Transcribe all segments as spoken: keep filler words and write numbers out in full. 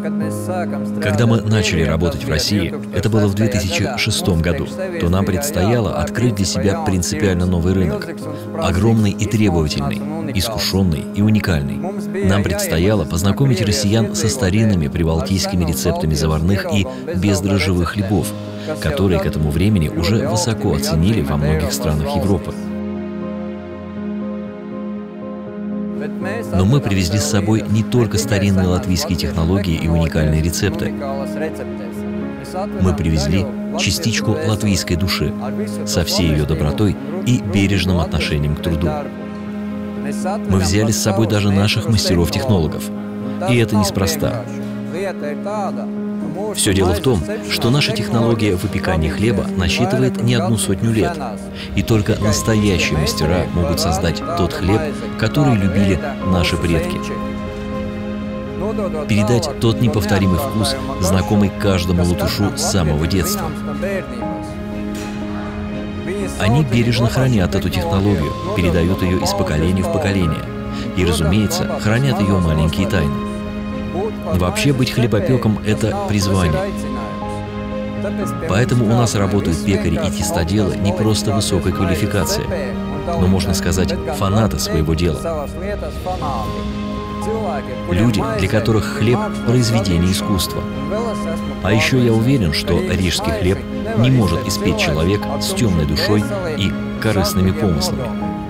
Когда мы начали работать в России, это было в две тысячи шестом году, то нам предстояло открыть для себя принципиально новый рынок. Огромный и требовательный, искушенный и уникальный. Нам предстояло познакомить россиян со старинными прибалтийскими рецептами заварных и бездрожжевых хлебов, которые к этому времени уже высоко оценили во многих странах Европы. Но мы привезли с собой не только старинные латвийские технологии и уникальные рецепты. Мы привезли частичку латвийской души со всей ее добротой и бережным отношением к труду. Мы взяли с собой даже наших мастеров-технологов. И это неспроста. Все дело в том, что наша технология выпекания хлеба насчитывает не одну сотню лет. И только настоящие мастера могут создать тот хлеб, который любили наши предки. Передать тот неповторимый вкус, знакомый каждому латышу с самого детства. Они бережно хранят эту технологию, передают ее из поколения в поколение. И, разумеется, хранят ее маленькие тайны. Вообще быть хлебопеком – это призвание. Поэтому у нас работают пекари и тестоделы не просто высокой квалификации, но, можно сказать, фанаты своего дела. Люди, для которых хлеб – произведение искусства. А еще я уверен, что рижский хлеб не может испечь человек с темной душой и корыстными помыслами.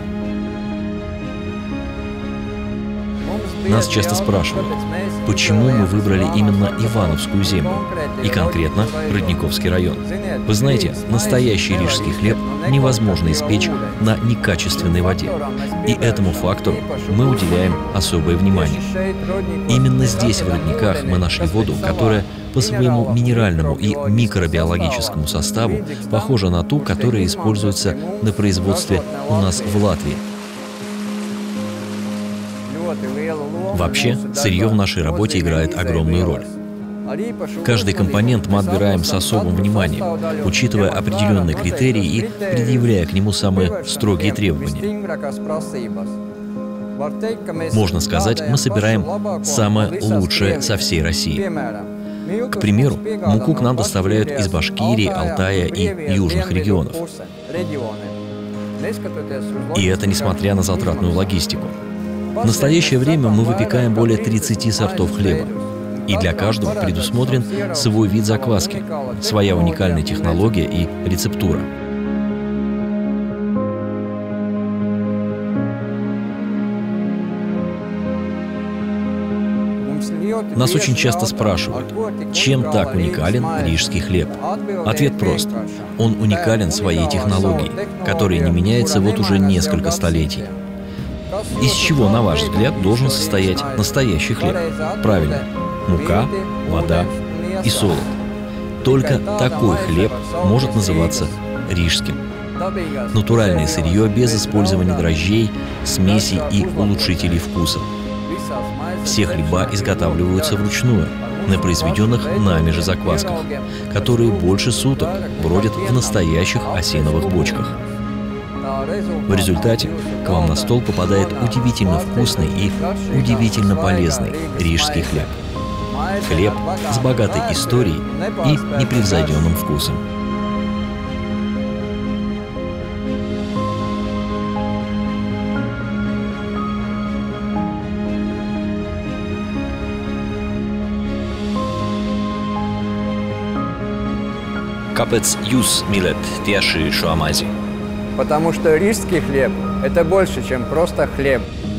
Нас часто спрашивают, почему мы выбрали именно Ивановскую землю, и конкретно Родниковский район. Вы знаете, настоящий рижский хлеб невозможно испечь на некачественной воде, и этому фактору мы уделяем особое внимание. Именно здесь, в Родниках, мы нашли воду, которая по своему минеральному и микробиологическому составу похожа на ту, которая используется на производстве у нас в Латвии. Вообще, сырье в нашей работе играет огромную роль. Каждый компонент мы отбираем с особым вниманием, учитывая определенные критерии и предъявляя к нему самые строгие требования. Можно сказать, мы собираем самое лучшее со всей России. К примеру, муку к нам доставляют из Башкирии, Алтая и южных регионов. И это несмотря на затратную логистику. В настоящее время мы выпекаем более тридцати сортов хлеба. И для каждого предусмотрен свой вид закваски, своя уникальная технология и рецептура. Нас очень часто спрашивают, чем так уникален рижский хлеб. Ответ прост. Он уникален своей технологией, которая не меняется вот уже несколько столетий. Из чего, на ваш взгляд, должен состоять настоящий хлеб? Правильно. Мука, вода и солод. Только такой хлеб может называться рижским. Натуральное сырье без использования дрожжей, смесей и улучшителей вкуса. Все хлеба изготавливаются вручную, на произведенных нами же заквасках, которые больше суток бродят в настоящих осиновых бочках. В результате к вам на стол попадает удивительно вкусный и удивительно полезный рижский хлеб. Хлеб с богатой историей и непревзойденным вкусом. Kāpēc jūs mīlat tieši šo maizi? Потому что рижский хлеб – это больше, чем просто хлеб.